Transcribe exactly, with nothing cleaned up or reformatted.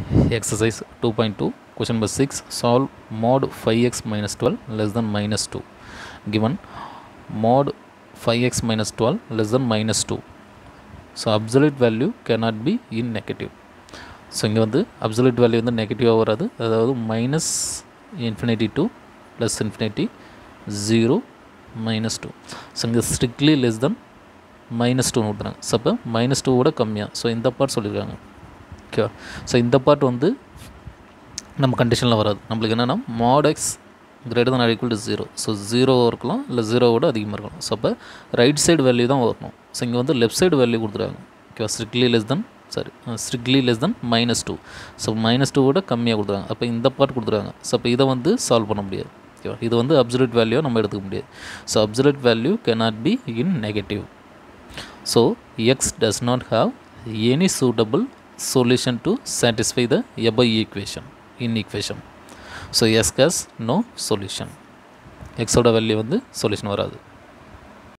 Exercise two point two, question number six, solve mod five x minus twelve less than minus two. Given mod five x minus twelve less than minus two. So absolute value cannot be in negative. So இங்கே வந்து absolute value வந்து நெகட்டிவாக வராது, அதாவது minus infinity to plus infinity zero minus two. So இங்கே strictly less than minus டூன்னு கொடுத்துறாங்க. So அப்போ மைனஸ் டூவோட கம்மியாக. ஸோ இந்த பார்ட் சொல்லியிருக்காங்க. ஓகேவா? ஸோ இந்த பார்ட் வந்து நம்ம கண்டிஷனில் வராது. நம்மளுக்கு என்னென்னா mod x greater than or equal to zero. So ஜீரோவாக இருக்கலாம், இல்லை ஜீரோவோட அதிகமாக இருக்கலாம். ஸோ அப்போ ரைட் சைடு வேல்யூ தான் வரணும். ஸோ இங்கே வந்து லெஃப்ட் சைடு வேல்யூ கொடுத்துருக்காங்க. ஓகேவா? Strictly less than sorry strictly less than minus two. So minus டூவோட கம்மியாக கொடுத்துருக்காங்க. அப்போ இந்த பார்ட் கொடுத்துருக்காங்க. ஸோ அப்போ இதை வந்து சால்வ் பண்ண முடியாது. ஓகேவா? இது வந்து அப்சல்யூட் வேல்யூ நம்ம எடுத்துக்க முடியாது. So absolute value cannot be in negative. So x does not have any suitable solution to satisfy the above equation in equation. So x has no solution. x ஓட வேல்யூ வந்து சொல்யூஷன் வராது.